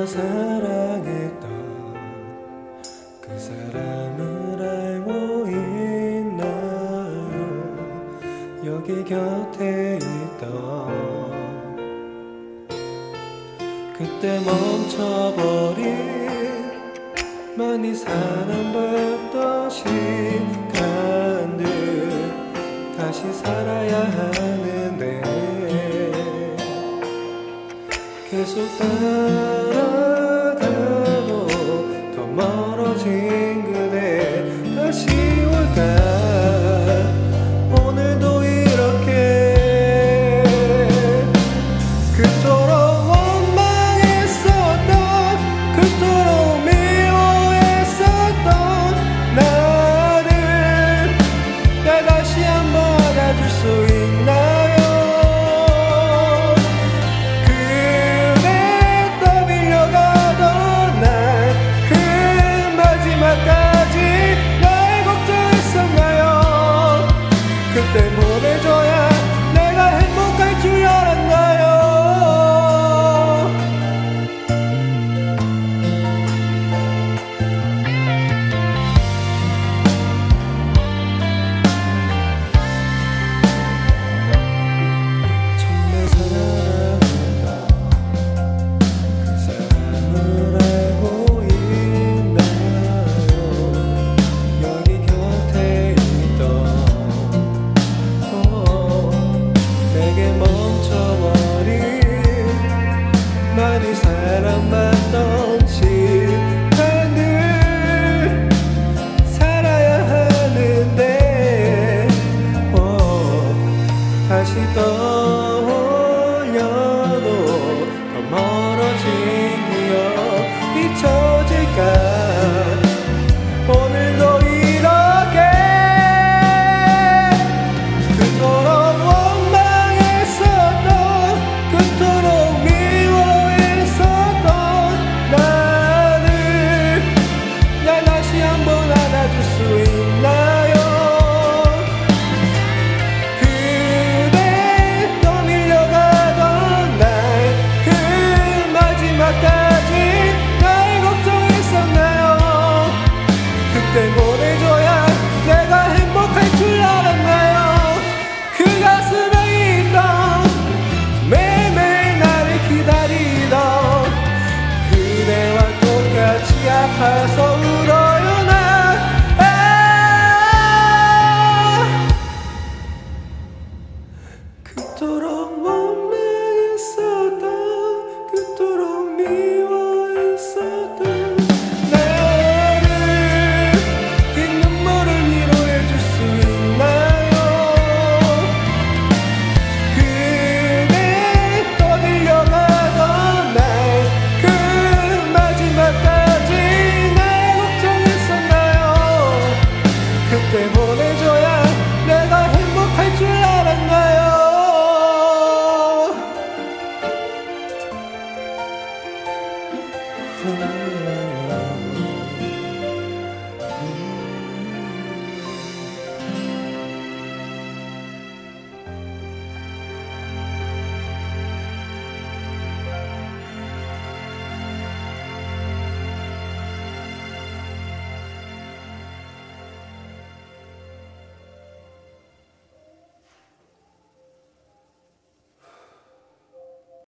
정말 사랑했던 그 사람을 알고 있나요? 여기 곁에 있던 그때 멈춰버린 많이 사랑받던 시간들 다시 살아야 하는데 계속 따라가도 더 멀어진 그대 다시 올까 오늘도 이렇게 그토록 원망했었던 그토록 미워했었던 나를 나 다시 한번 안아줄 수 있나요? 그때 보내줘야 내가 행복할 줄 알았나요? 정말 사랑한다 그 사람을 알고 있나요? 여기 곁에 있던 멈춰버린 많이 사랑받던 시간을 살아야 하는데 다시 떠올려도 더 멀어진 기억 잊혀질까 오늘도 이렇게 그토록 안아줄 수 있나요? 그대 떠밀려가던 날 그 마지막까지 날 걱정했었나요? 그때 보내줘야 내가 행복할 줄 알았나요? 그 가슴에 있던 매일매일 나를 기다리던 그대와 똑같이 아파서 울어요 그토록 원망했었던 그토록 미워했었던 나를 이 눈물을 위로해줄 수 있나요? 그대 떠밀려가던 날 그 마지막까지 날 걱정했었나요? 그때 보내줘야 내가 행복할 줄 알았나요? Oh